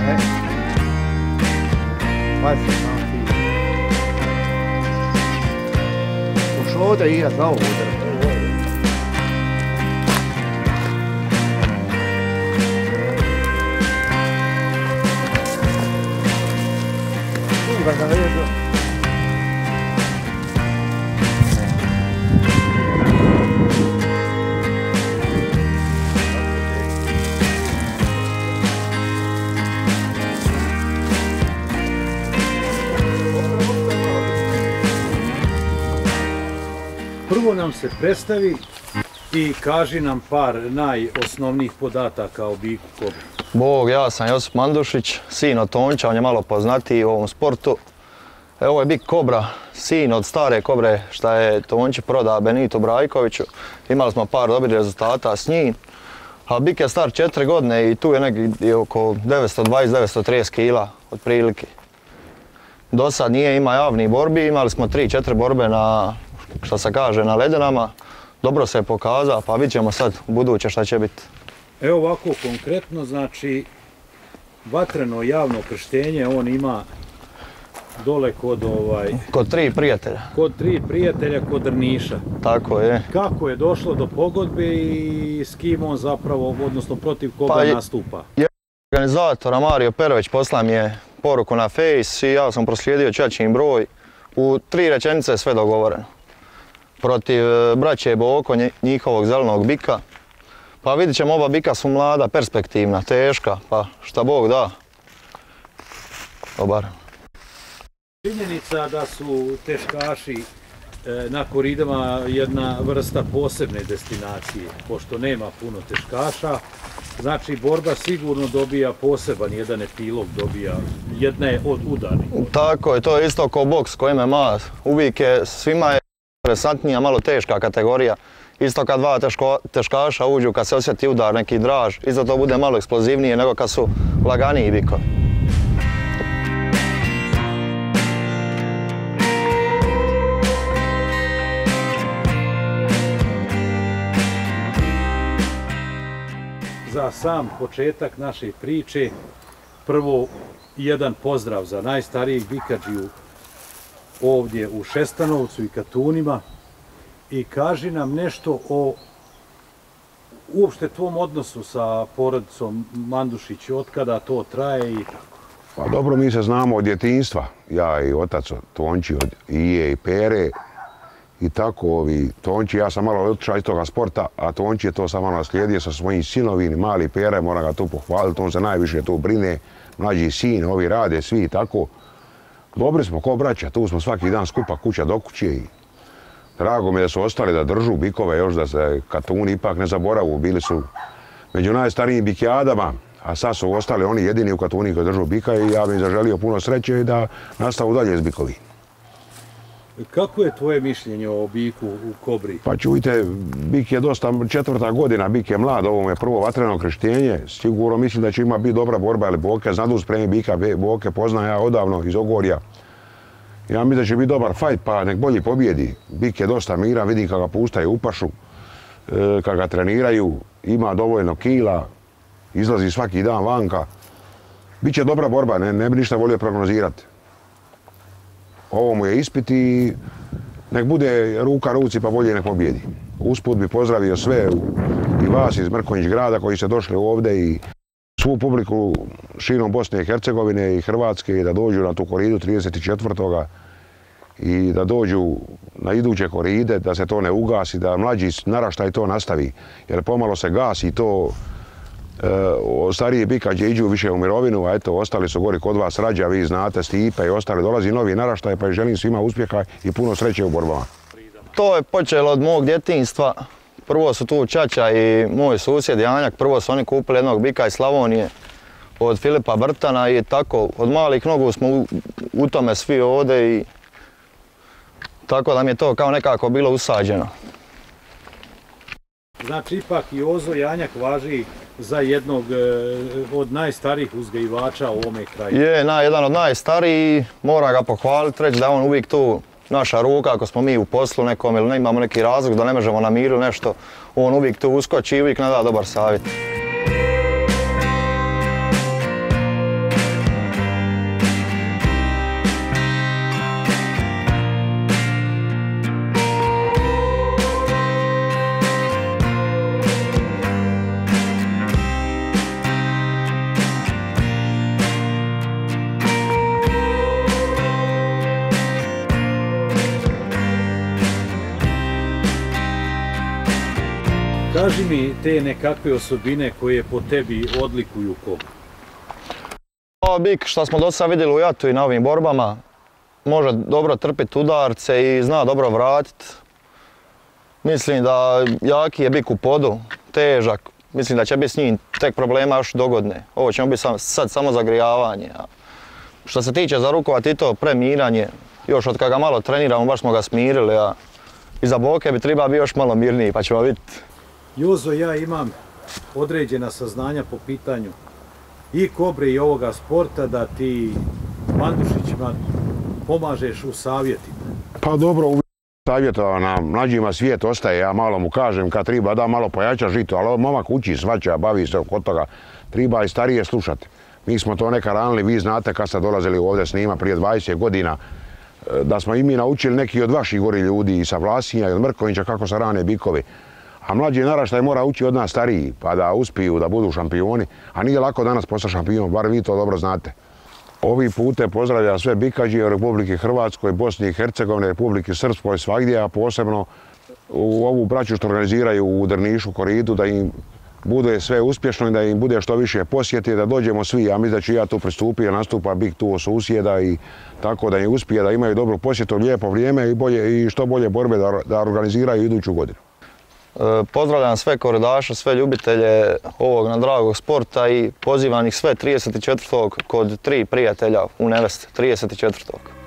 Pazi, samo ti. Uš ovdje i ja za ovo udaram. Prvo nam se predstavi i kaži nam par najosnovnijih podataka o biku kobri. Bog, ja sam Josip Mandušić, sin od Tonča, on je malo poznatiji u ovom sportu. Ovo je bik kobra, sin od stare kobre što je Tonči proda Benitu Brajkoviću. Imali smo par dobrih rezultata s njim. A bik je star 4 godine i tu je negdje oko 920-930 kila otprilike. Do sad nije ima javnih borbi, imali smo 3-4 borbe na, što se kaže, na ledenama. Dobro se je pokazao, pa vidjet ćemo sad u buduće šta će biti. Evo ovako konkretno, znači vatreno javno krštenje on ima dole kod Kod 3 prijatelja. Kod 3 prijatelja kod Drniša. Tako je. Kako je došlo do pogodbe i s kim on zapravo, odnosno protiv koga nastupa? Organizator Mario Perović poslao mi je poruku na Face i ja sam proslijedio ćaćin broj. U 3 rečenice je sve dogovoreno. Protiv braće Boko, njihovog zelenog bika. Pa vidit ćemo, oba bika su mlada, perspektivna, teška, pa šta Bog da. Dobar. Činjenica da su teškaši na koridama jedna vrsta posebne destinacije, pošto nema puno teškaša. Znači, borba sigurno dobija poseban jedan epilog, jedna je od udarnih. Tako je, to je isto kao boks koji MMA. Uvijek je, svima je interesantnija, malo teška kategorija. Isto kad dva teškaša uđu, kad se osjeti udar, neki draž, isto to bude malo eksplozivnije nego kad su laganiji bikovi. Za sam početak naše priče, prvo jedan pozdrav za najstarijeg bikadžiju ovdje u Šestanovcu i Katunima i kaži nam nešto o uopšte tvom odnosu sa porodicom Mandušić, od kada to traje i tako. Pa dobro, mi se znamo od djetinjstva, ja i otac Tonči od Ije i Pere i tako Tonči, ja sam malo otišao iz toga sporta, a Tonči je to samo naslijedio sa svojim sinovim, mali Pere, moram ga tu pohvaliti, on se najviše tu brine, mlađi sin, ovi rade svi i tako. Dobri smo ko braća, tu smo svaki dan skupa kuća do kuće i drago mi je da su ostali da držu bikove još, da se Katuni ipak ne zaboravu, bili su među najstarijim bikijadama, a sad su ostali oni jedini u Katuni koji držu bika i ja bih zaželio puno sreće i da nastavu dalje s bikovi. Kako je tvoje mišljenje o biku u kobri? Pa čujte, bik je dosta 4. godina, bik je mlad, ovo je prvo vatreno krštenje, sigurno mislim da će ima biti dobra borba, ali Boke znadu spremi bika, Boke poznajem ja odavno iz Ogorja. Ja mislim da će biti dobar fajt, pa nek bolji pobjedi. Bik je dosta miran, vidim kako ga pustaju u pašu, kako ga treniraju, ima dovoljno kila, izlazi svaki dan vanka. Biće dobra borba, ne bi ništa volio prognozirati. Ovo mu je ispit i nek bude ruka ruci pa bolje nek pobjedi. Usput bi pozdravio sve i vas iz Mrkonjić grada koji ste došli ovdje i svu publiku širom Bosne i Hercegovine i Hrvatske i da dođu na tu koridu 34. i da dođu na iduće koride, da se to ne ugasi, da mlađi naraštaj to nastavi. Jer pomalo se gasi to, stariji bikađe iđu više u mirovinu, a eto, ostali su gori kod vas Rađa, vi znate, Stipe i ostali, dolazi novi naraštaj, pa želim svima uspjeha i puno sreće u borbama. To je počelo od mog djetinjstva. Prvo su tu ćaća i moj susjed Janjak, prvo su oni kupili jednog bika iz Slavonije od Filipa Brtana i tako, od malih nogu smo u tome svi ovdje i tako da mi je to kao nekako bilo usađeno. Znači, ipak i Ozo Janjak važi za jednog od najstarijih uzgajivača u ovome kraju. Je, jedan od najstarijih, mora ga pohvaliti, reći da on uvijek tu naša ruka, ako smo mi u poslu nekom ili ne imamo neki razlog da ne možemo na miru nešto, on uvijek tu uskoči i uvijek nam da dobar savjet. Kaži mi te nekakve osobine koje po tebi odlikuju kobru. Bik, što smo do sada vidjeli u jatu i na ovim borbama, može dobro trpiti udarce i zna dobro vratiti. Mislim da jaki je bik u podu, težak. Mislim da će biti s njim tek problema još dogodne. Ovo ćemo biti sad samo zagrijavanje. Što se tiče za rukovat i to premiranje, još od kada ga malo treniramo, baš smo ga smirili. I za boke bi treba biti još malo mirniji, pa ćemo vidjeti. Jozo, ja imam određena saznanja po pitanju i kobre i ovoga sporta da ti Mandušićima pomažeš u savjetima. Pa dobro, u savjetova nam mlađima svijet ostaje, ja malo mu kažem kad treba da malo pojača žito, ali momak uči, svaća, bavi se oko toga, treba i starije slušati. Mi smo to neka ranili, vi znate kad ste dolazili ovdje snima prije 20 godina, da smo i mi naučili neki od vaših gori ljudi i sa Vlasinja i od Mrkovića kako se rane bikovi. A mlađi naraštaj mora ući od nas stariji, pa da uspiju, da budu šampioni. A nije lako danas postati šampion, bar vi to dobro znate. Ovi pute pozdravlja sve bikađije u Republike Hrvatskoj, Bosni i Hercegovine, Republike Srpskoj, svagdje, a posebno u ovu braću što organiziraju u Drnišu, Koridu, da im bude sve uspješno i da im bude što više posjeti, da dođemo svi. Ja mislim da ću ja tu pristupiti, nastupa bik tu od susjeda i tako da im uspije, da imaju dobru posjetu, lijepo vrijeme i što bolje borbe da organiziraju iduću godinu. Pozdravljam sve koridaše, sve ljubitelje ovog nadragog sporta i pozivam ih sve 34. kod 3 prijatelja u Nevest, 34.